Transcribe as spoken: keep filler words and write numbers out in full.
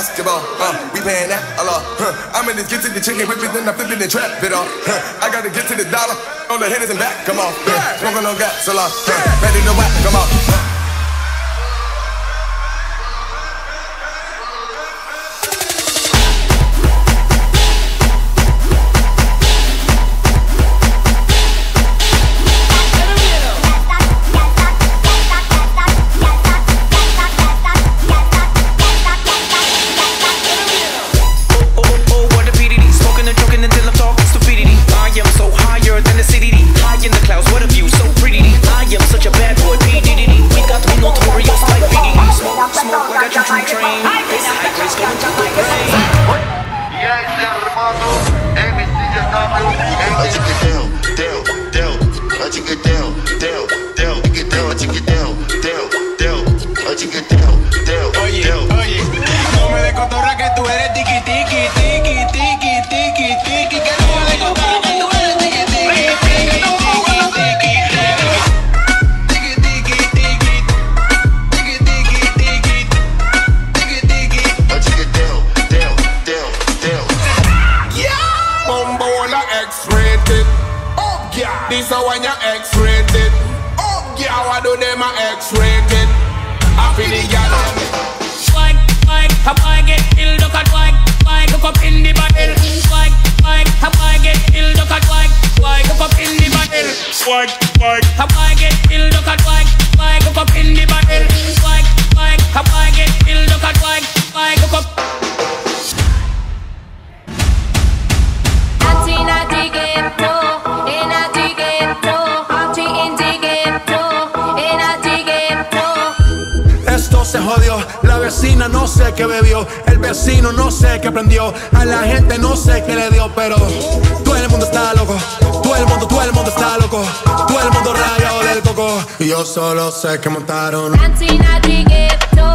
basketball. Uh, we paying that a lot. Huh. I'm in this get to the chicken whip it, then I flip it and trap it off. Huh. I gotta get to the dollar. On the hitters and back, come on. Yeah. Smoking on gas a lot. Huh. Ready to whack, come on. Huh. No sé qué bebió, el vecino no sé qué prendió, a la gente no sé qué le dio, pero todo el mundo está loco, todo el mundo, todo el mundo está loco, todo el mundo rayado del coco. Y yo solo sé que montaron.